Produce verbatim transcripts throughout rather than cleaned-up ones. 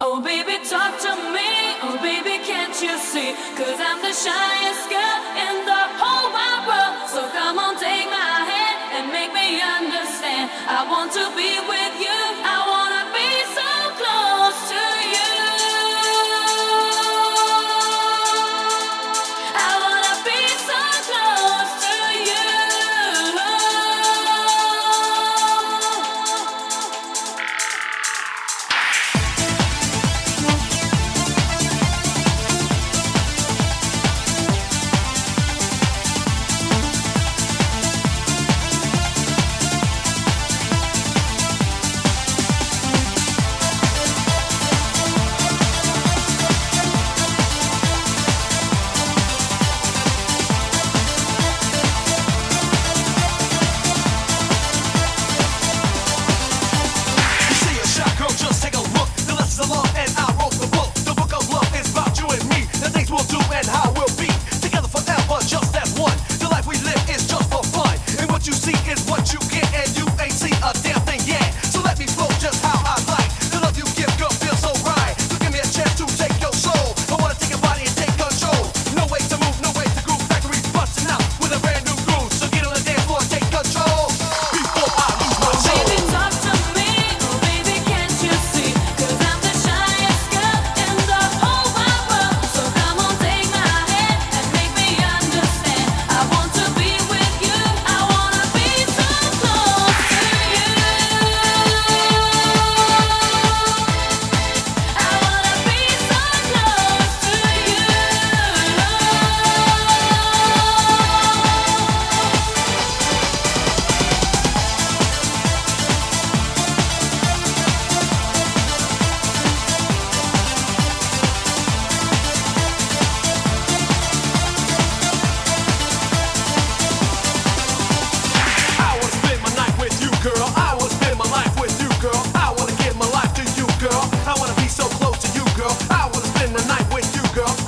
Oh baby, talk to me, oh baby, can't you see? Cause I'm the shyest girl in the whole wide world. So come on, take my hand and make me understand. I want to be with you, I wanna be so close to you. I wanna be so close to you.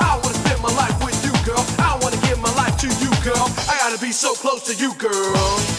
I gotta be so close to you, girl.